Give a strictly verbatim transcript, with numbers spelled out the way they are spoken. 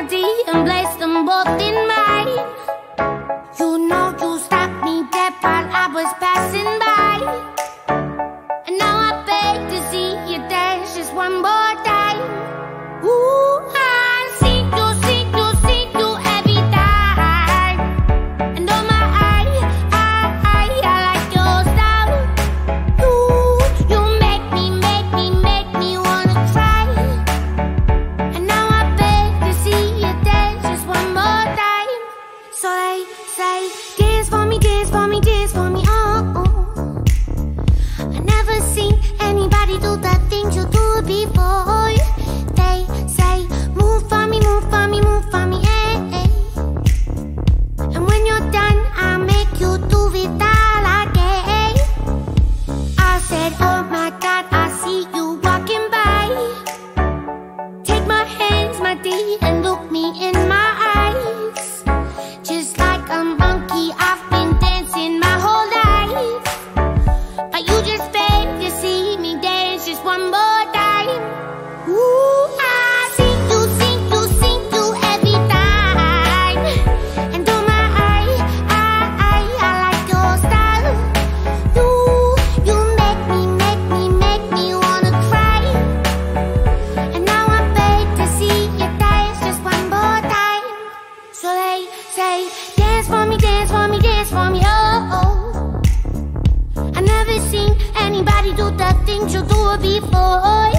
body and place them both in mine. You know you stopped me dead while I was passing by, and now I beg to see you dance just one more time. Ooh, I see you, see you, see you every time. And oh my, I, I, I, I like your style. You, you make me, make me, make me wanna cry. And now I beg to see you dance just one more time. So they say, dance for me, dance for me, dance for me, oh, oh. I never seen anybody do the things you do before. They say, move for me, move for me, move for me, eh, eh. And when you're done, I'll make you do it all again. I said, oh my God, I see you walking by. Take my hands, my dear, and look me in my eyes. Just like a monkey, I've been dancing my whole life, but you just beg to see me dance just one more time. Ooh, I see you, see you, see you every time. And oh my, I, I, I, I like your style. You, you make me, make me, make me wanna cry. And now I beg to see you dance just one more time. So they say, dance for me, dance for me, dance for me, oh, oh. I never seen anybody do the things you do before.